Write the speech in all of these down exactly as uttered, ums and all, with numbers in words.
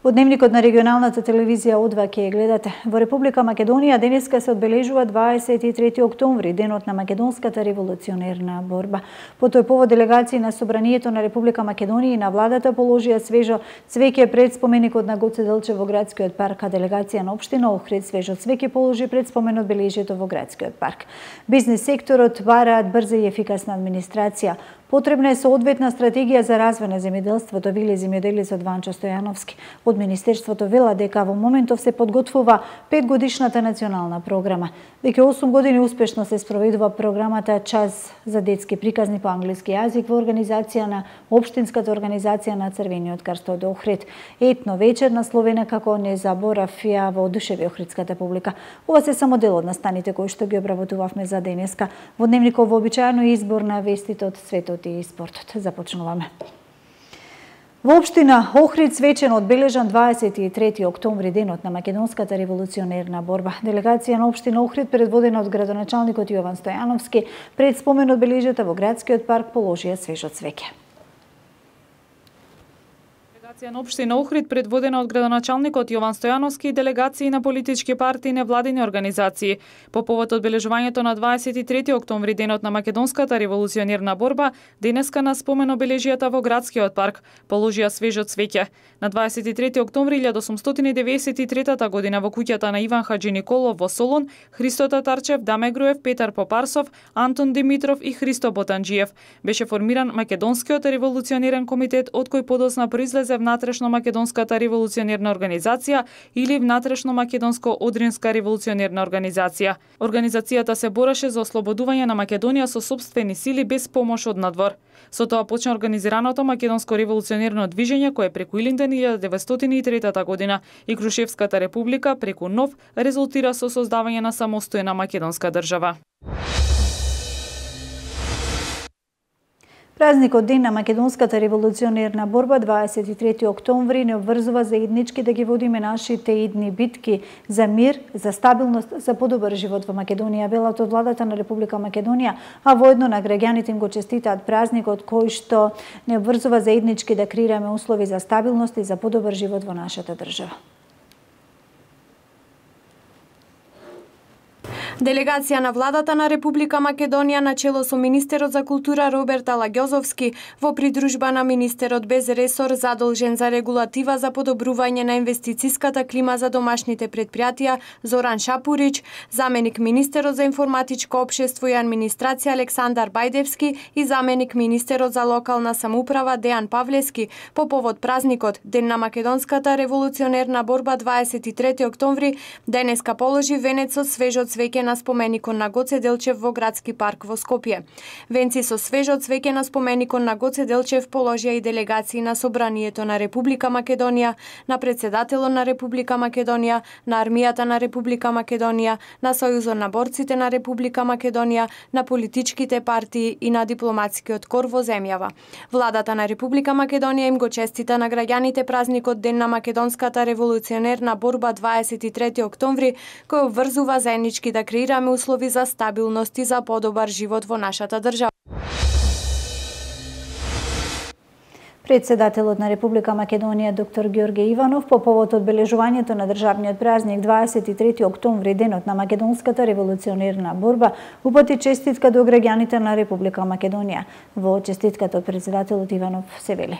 Во дневникот на регионалната телевизија О два ќе гледате. Во Република Македонија денеска се одбележува дваесет и трети октомври, денот на македонската револуционерна борба. По тој повод делегации на Собранието на Република Македонија и на владата положија свежо цвеќе пред споменикот на Гоце Делчев во градскиот парк, а делегација на општина Охрид свежо цвеќе положи пред спомен одбележието во градскиот парк. Бизнес секторот бараат брза и ефикасна администрација. Потребна е соодветна стратегија за развој на земјоделството, вели земјоделецот Ванчо Стојановски. Од Министерството вела дека во моментов се подготвува петгодишната национална програма. Веќе осум години успешно се спроведува програмата Час за детски приказни по англиски јазик во организација на Општинската организација на Црвениот крст од Охрид. Етно вечер насловена како "Не заборав" ја воодушеви охридската публика. Ова се само дел од настаните кои што ги обработувавме за денеска. Во дневникот вообичаено избор на вестите од светот и спортот. Започнуваме. Во општина Охрид свечено одбележан дваесет и трети октомври, денот на македонската револуционерна борба. Делегација на општина Охрид, предводена од градоначалникот Јован Стојановски, пред спомен одбележието во градскиот парк положија свежо цвеќе. Делегација на општина Охрид, предводена од градоначалникот Јован Стојановски и делегации на политички партии и невладини организации. По повод одбележувањето на дваесет и трети октомври, денот на македонската револуционерна борба, денеска на спомен обележијата во градскиот парк положија свежо цвеќе. На дваесет и трети октомври илјада осумстотини деветдесет и трета година во куќата на Иван Хаџи Николов во Солун, Христо Татарчев, Даме Груев, Петар Попарсов, Антон Димитров и Христо Ботанџиев беше формиран македонскиот револуционерен комитет, од кој подоцна произлезе внатрешно македонската револуционерна организација или внатрешно македонско одринска револуционерна организација. Организацијата се бореше за ослободување на Македонија со сопствени сили без помош од надвор. Со тоа почна организираното македонско револуционерно движење кое преку Илинден илјада деветстотини и трета година и Крушевската република преку Нов резултира со создавање на самостојна македонска држава. Празникот Ден на македонската револуционерна борба дваесет и трети октомври не обврзува заеднички да ги водиме нашите идни битки за мир, за стабилност, за подобар живот во Македонија, велат од владата на Република Македонија, а воедно на граѓаните им го честитаат празникот кој што не обврзува заеднички да креираме услови за стабилност и за подобар живот во нашата држава. Делегација на владата на Република Македонија на чело со министерот за култура Роберт Алагјозовски во придружба на министерот без ресор задолжен за регулатива за подобрување на инвестициската клима за домашните предпријатија Зоран Шапурич, заменик министерот за информатичко општество и администрација Александар Бајдевски и заменик министерот за локална самоуправа Дејан Павлески по повод празникот Ден на македонската револуционерна борба дваесет и трети октомври денеска положи венец со свежо цвеќе на споменикот на Гоце Делчев во градски парк во Скопје. Венци со свежо цвеќе на споменикот на Гоце Делчев положија и делегации на Собранието на Република Македонија, на председателот на Република Македонија, на армијата на Република Македонија, на Сојузот на борците на Република Македонија, на политичките партии и на дипломатскиот кор во земјава. Владата на Република Македонија им го честита на граѓаните празникот Ден на македонската револуционерна борба дваесет и трети октомври, кој обврзува заеднички да креираме услови за стабилност и за подобар живот во нашата држава. Председателот на Република Македонија доктор Ѓорѓе Иванов по повод одбележувањето на државниот празник дваесет и трети октомври, денот на македонската револуционерна борба, упати честитка до граѓаните на Република Македонија. Во честитката од председателот Иванов се вели: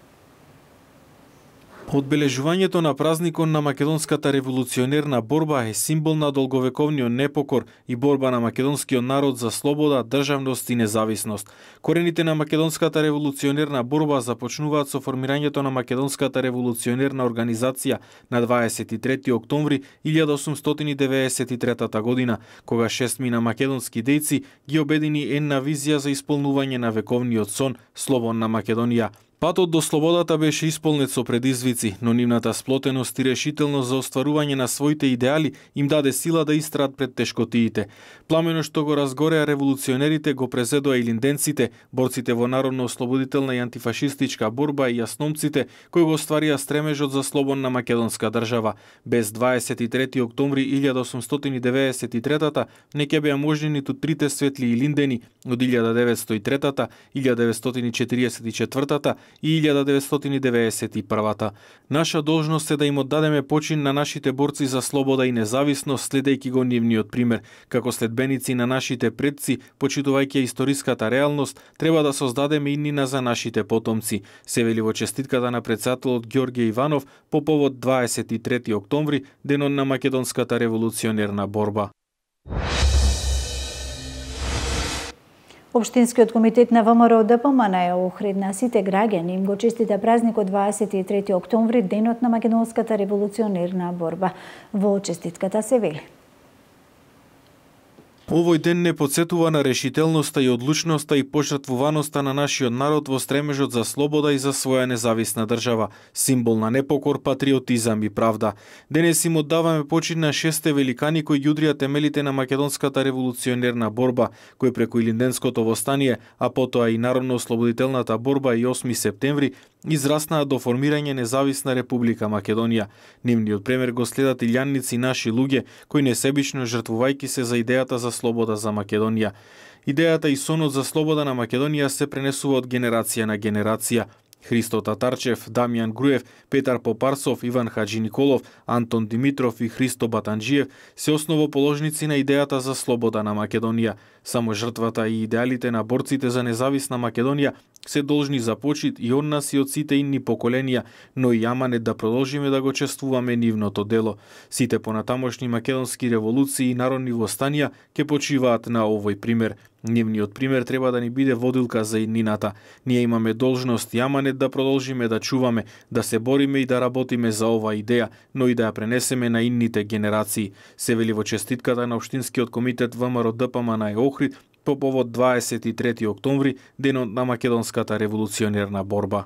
Одбележувањето на празникот на македонската револуционерна борба е символ на долговековниот непокор и борба на македонскиот народ за слобода, државност и независност. Корените на македонската револуционерна борба започнуваат со формирањето на македонската револуционерна организација на дваесет и трети октомври илјада осумстотини деветдесет и трета година, кога шестмина македонски дејци ги обедини една визија за исполнување на вековниот сон слободна Македонија. Патот до слободата беше исполнет со предизвици, но нивната сплотеност и решителност за остварување на своите идеали им даде сила да истраат пред тешкотиите. Пламено што го разгореа револуционерите го презедоа и линденците, борците во народно-ослободителна и антифашистичка борба и јасномците кои го остварија стремежот за слободна македонска држава. Без дваесет и трети октомври илјада осумстотини деветдесет и трета не ќе беа можни ниту трите светли и линдени од илјада деветстотини и трета, илјада деветстотини и четириесет и четврта и илјада деветстотини деветдесет и прва. Наша должност е да им оддадеме почин на нашите борци за слобода и независност, следејќи го нивниот пример. Како следбеници на нашите предци, почитувајќи историската реалност, треба да создадеме иднина за нашите потомци, се вели во честитката на претседателот Ѓорѓе Иванов по повод дваесет и трети октомври, денот на македонската револуционерна борба. Општинскиот комитет на ВМРО Д П М Н е Охрид на сите граѓани им го честита празникот дваесет и трети октомври, денот на македонската револуционерна борба. Во честитката се вели: Овој ден не потсетува на решителноста и одлучноста и пожртвуваноста на нашиот народ во стремежот за слобода и за своја независна држава, символ на непокор, патриотизам и правда. Денес им оддаваме почит на шесте великани кои ги удрија темелите на македонската револуционерна борба, кои преку Илинденското востание, а потоа и народно-ослободителната борба и осми септември, израснаа до формирање независна Република Македонија. Нивниот премер го следат илјадници наши луѓе, кои несебично жртвувајќи се за идејата за слобода за Македонија. Идејата и сонот за слобода на Македонија се пренесува од генерација на генерација. Христо Татарчев, Дамјан Груев, Петар Попарсов, Иван Хаджи Николов, Антон Димитров и Христо Батанџиев се основоположници на идејата за слобода на Македонија. Само жртвата и идеалите на борците за независна Македонија се должни за почит и од нас и од сите инни поколенија, но и аманет да продолжиме да го чествуваме нивното дело. Сите понатамошни македонски револуции и народни востанија ќе почиваат на овој пример. Нивниот пример треба да ни биде водилка за иднината. Ние имаме должност и аманет да продолжиме да чуваме, да се бориме и да работиме за оваа идеја, но и да ја пренесеме на инните генерации. Се вели во честитката на Општинскиот комитет ВМРО Д П М Н е Охрид по повод дваесет и трети октомври, денот на македонската револуционерна борба.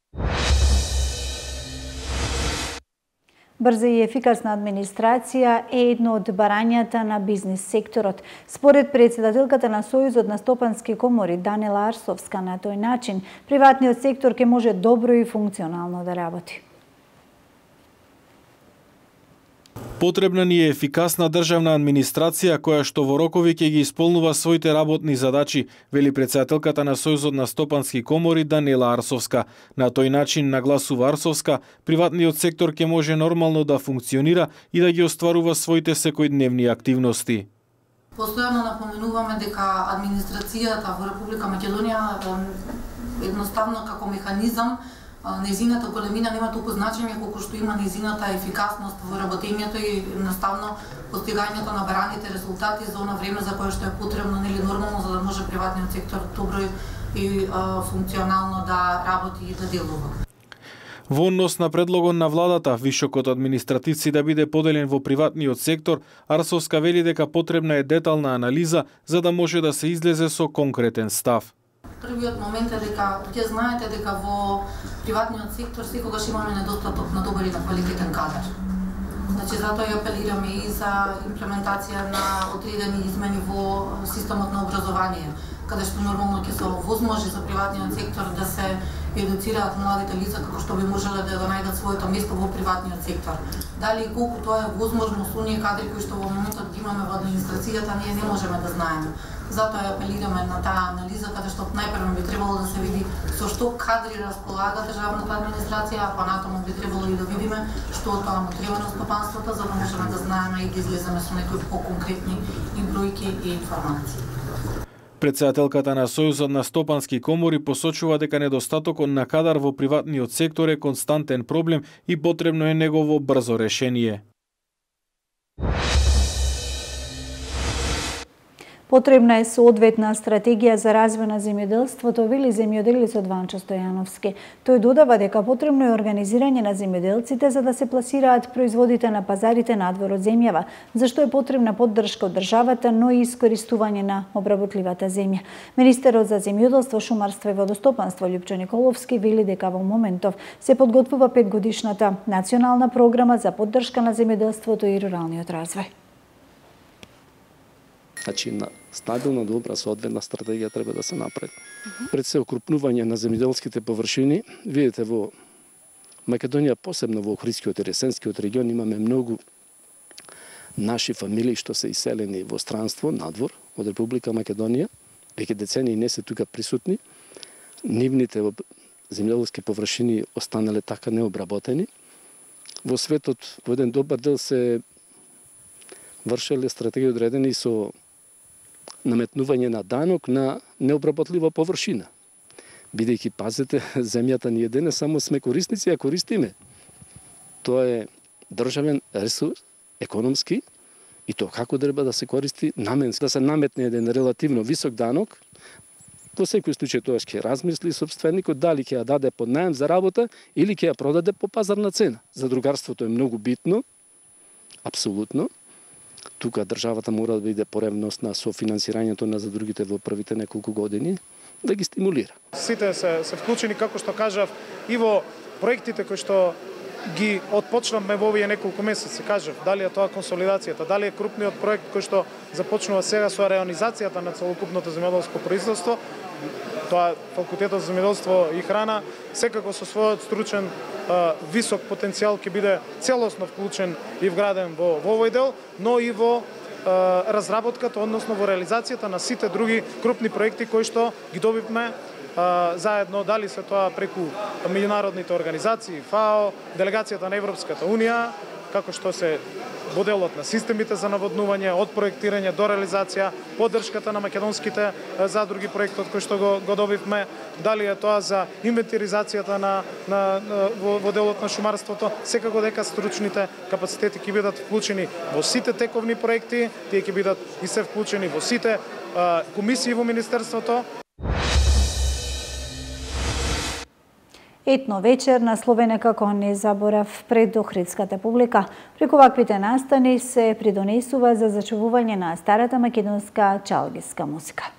Брза и ефикасна администрација е едно од барањата на бизнис секторот. Според председателката на Сојузот на стопански комори Данела Арсовска, на тој начин приватниот сектор ќе може добро и функционално да работи. Потребна ни е ефикасна државна администрација која што во рокови ќе ги исполнува своите работни задачи, вели председателката на Сојузот на стопански комори Данела Арсовска. На тој начин, нагласува Арсовска, приватниот сектор ќе може нормално да функционира и да ги остварува своите секојдневни активности. Постојано напоменуваме дека администрацијата во Република Македонија едноставно како механизам незината големина нема толку значење колку што има незината ефикасност во работењето и наставно постигањето на бараните резултати за она време за кое што е потребно, нели нормално, за да може приватниот сектор добро и а, функционално да работи и да делува. Во однос на предлогот на владата, вишокот административци да биде поделен во приватниот сектор, Арсовска вели дека потребна е детална анализа за да може да се излезе со конкретен став. Првиот момент е дека ќе знаете дека во приватниот сектор секогаш имаме недостаток на добар и на квалитетен кадар. Значи затоа ја апелираме и за имплементација на одредени измени во системот на образование, каде што нормално ќе се овозможи за приватниот сектор да се едуцираат младите лица како што би можеле да го најдат своето место во приватниот сектор. Дали и колку тоа е возможно со оние кадри кои што во моментот ги имаме во администрацијата, ние не можеме да знаеме. Затоа ја апелираме на таа анализа каде што најпрво би требало да се види со што кадри располага државната администрација, а понатаму би требало и да видиме што тоа му треба на стопанството, за да можеме да знаеме и да излеземе со некои поконкретни и бројки и информации. Председателката на Сојузот на стопански комори посочува дека недостатокот на кадар во приватниот сектор е константен проблем и потребно е негово брзо решение. Потребна е соодветна стратегија за развој на земјоделството, вели земјоделецот Ванчо Стојановски. Тој додава дека потребно е организирање на земјоделците за да се пласираат производите на пазарите надвор од земјава, зашто е потребна поддршка од државата, но и искористување на обработливата земја. Министерот за земјоделство, шумарство и водостопанство Љупчо Николовски вели дека во моментов се подготвува петгодишната национална програма за поддршка на земјоделството и руралниот развој. Значи, на стабилна, добра, соодветна стратегија треба да се направи. Пред се окрупнување на земјоделските површини, видите во Македонија, посебно во Охридскиот и Ресенскиот регион, имаме многу наши фамилии што се иселени во странство, надвор од Република Македонија, веќе децении не се тука присутни. Нивните земјоделски површини останале така необработени. Во светот во еден добар дел се вршеле стратегии одредени со наметнување на данок на необработлива површина. Бидејќи, пазете, земјата ни е денес само сме корисници, а користиме. Тоа е државен ресурс, економски, и тоа како треба да се користи наменски, да се наметне еден релативно висок данок. Во секој случај тоа ќе размисли собственикот дали ќе ја даде под наем за работа или ќе ја продаде по пазарна цена. Задругарството е многу битно, апсолутно. Тука државата мора да биде поревностна со финансирањето на задругите во првите неколку години, да ги стимулира. Сите се, се вклучени, како што кажав, и во проектите кои што ги отпочнавме во овие неколку месеци, кажав, дали е тоа консолидацијата, дали е крупниот проект кој што започнува сега со реонизацијата на целокупното земјоделско производство, тоа факултетот за земјоделство и храна, секако со својот стручен висок потенцијал ќе биде целосно вклучен и вграден во, во овој дел, но и во разработката, односно во реализацијата на сите други крупни проекти кои што ги добивме заедно, дали се тоа преку меѓународните организации, ФАО, делегацијата на Европската Унија, како што се моделот на системите за наводнување, од проектирање до реализација, поддршката на македонските задруги проектот кој што го, го добивме, дали е тоа за инвентаризацијата на, на, на во, во делот на шумарството, секако дека стручните капацитети ќе бидат вклучени во сите тековни проекти, тие ќе бидат и се вклучени во сите а, комисии во Министерството. Етно вечер насловена како не заборав пред Охридската публика. Преку ваквите настани се придонесува за зачувување на старата македонска чалгиска музика.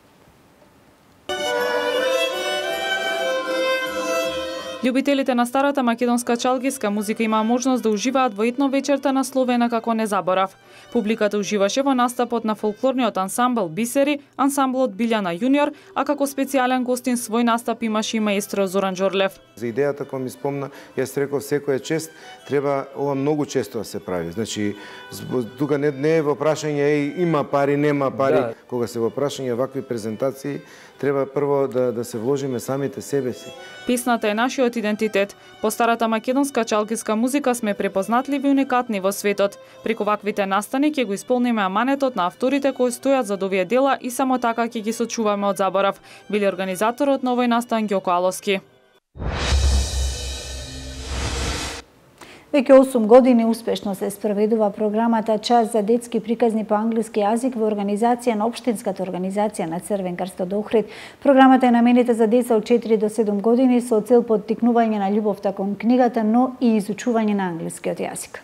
Љубителите на старата македонска чалгиска музика имаа можност да уживаат во етно вечерта насловена како Не заборав. Публиката уживаше во настапот на фолклорниот ансамбл Бисери, ансамблот Билјана Јуниор, а како специјален гостин свој настап имаше и маестро Зоран Џорлев. За идејата која ми спомна, јас реков секоја чест треба ова многу често да се прави. Значи тука не, не е во прашање еј има пари, нема пари, да. Кога се во прашање вакви презентации треба прво да, да се вложиме самите себе си. Песната е нашиот идентитет. По старата македонска чалгиска музика сме препознатливи и уникатни во светот. Преку ваквите настани ќе го исполниме аманетот на авторите кои стојат зад овие дела и само така ќе ги сочуваме од заборав, били организаторот на овој настан Ѓоко Аловски. Веќе осум години успешно се спроведува програмата Час за детски приказни по англиски јазик во организација на Општинската организација на Црвен крст од Охрид. Програмата е наменита за деца од четири до седум години со цел поттикнување на љубовта кон книгата, но и изучување на англискиот јазик.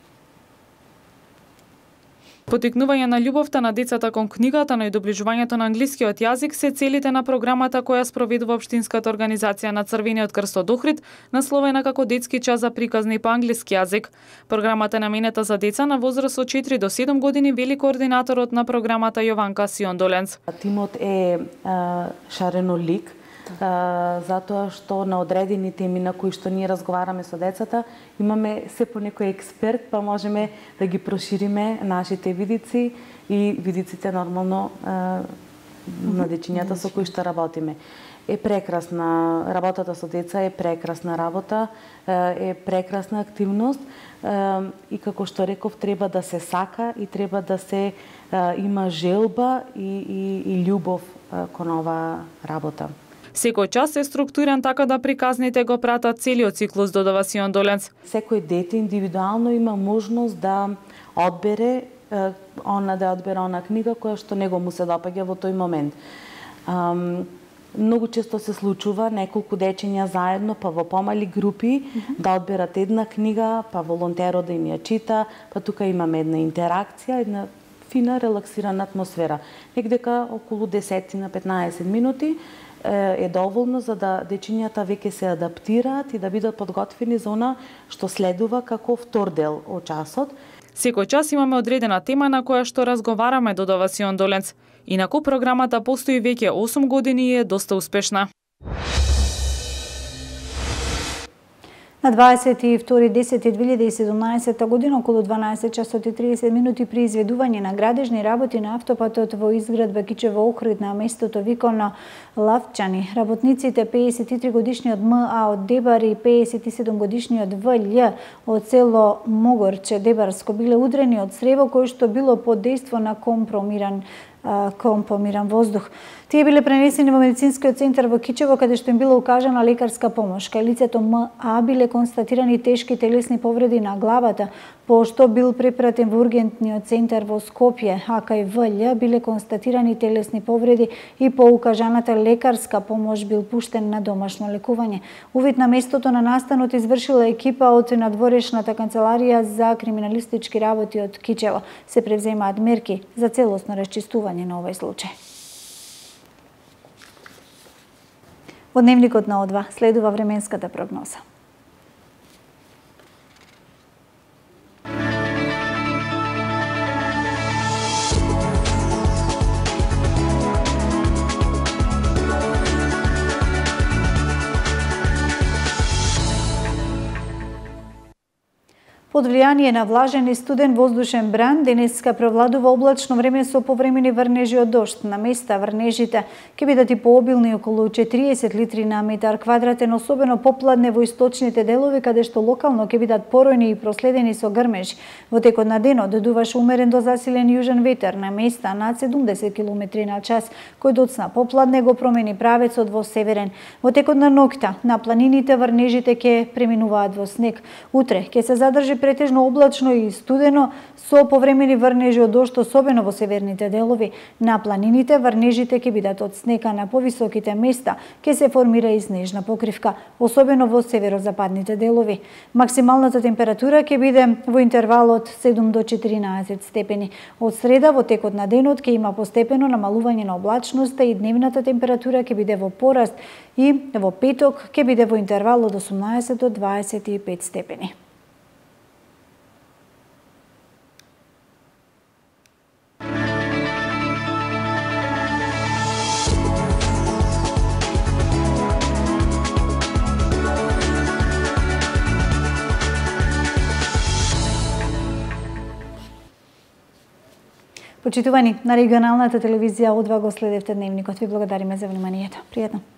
Поттикнување на љубовта на децата кон книгата, но и доближувањето на англискиот јазик се целите на програмата која спроведува Општинската организација на Црвениот крст од Охрид, насловена како Детски час за приказни по англиски јазик. Програмата е наменета за деца на возраст од четири до седум години, вели координаторот на програмата Јованка Сиондоленц. Тимот е а, шаренолик, Uh, затоа што на одредени теми на кои што ние разговараме со децата, имаме се по некој експерт, па можеме да ги прошириме нашите видици и видиците нормално uh, на дечињата со кои што работиме. Е прекрасна работата со деца, е прекрасна работа, е прекрасна активност и како што реков, треба да се сака и треба да се има желба и, и, и љубов кон оваа работа. Секој час е структуриран така да приказните го пратат целиот циклус, додава Сиондоленц. Секој дете индивидуално има можност да одбере она да одбере она книга која што него му се допаѓа во тој момент. Um, многу често се случува неколку дечиња заедно, па во помали групи, mm-hmm. да одберат една книга, па волонтерот да им ја чита, па тука имаме една интеракција, една фина релаксирана атмосфера. Некдека околу десет на петнаесет минути е доволно за да дечињата веќе се адаптираат и да бидат подготвени за она што следува како втор дел од часот. Секој час имаме одредена тема на која што разговараме, додава Сиондоленц. Инаку програмата постои веќе осум години и е доста успешна. На дваесет и втори десети две илјади и седумнаесетта година околу дванаесет часот и триесет минути при изведување на градежни работи на автопатот во изградба Кичево Охрид на местото Виконо Лавчани, работниците пеесет и три годишниот М А од Дебар и пеесет и седум годишниот В Л од село Могорче Дебарско биле удрени од срево кој што било под дејство на компромиран компромиран воздух. Тие биле пренесени во медицинскиот центар во Кичево, каде што им била укажана лекарска помош. Кај лицето М А биле констатирани тешки телесни повреди на главата, по што бил препратен во ургентниот центар во Скопје, а кај В Л биле констатирани телесни повреди и по укажаната лекарска помош бил пуштен на домашно лекување. Увид на местото на настанот извршила екипа од надворешната канцеларија за криминалистички работи од Кичево. Се превземаат мерки за целосно расчистување на овој случај. Во дневникот на О два следува временската прогноза. Под влијание на влажен и студен воздушен бран, денеска превладува облачно време со повремени врнежи од дожд. На места врнежите ќе бидат и пообилни, околу четириесет литри на метар квадратен, особено попладне во источните делови, каде што локално ќе бидат поројни и проследени со грмеж. Во текот на денот додуваше умерен до засилен јужен ветер, на места над седумдесет километри на час, кој доцна попладне го промени правецот во северен. Во текот на ноќта на планините врнежите ќе преминуваат во снег. Утре ќе се задржи претежно облачно и студено со повремени врнежи од дожд, особено во северните делови. На планините врнежите ќе бидат од снега, на повисоките места ќе се формира и снежна покривка, особено во северозападните делови. Максималната температура ќе биде во интервал од седум до четиринаесет степени. Од среда во текот на денот ќе има постепено намалување на облачноста и дневната температура ќе биде во пораст и во петок ќе биде во интервал од осумнаесет до дваесет и пет степени. Почитувани, на регионалната телевизија О два го следевте дневникот. Ви благодариме за вниманието. Пријатно.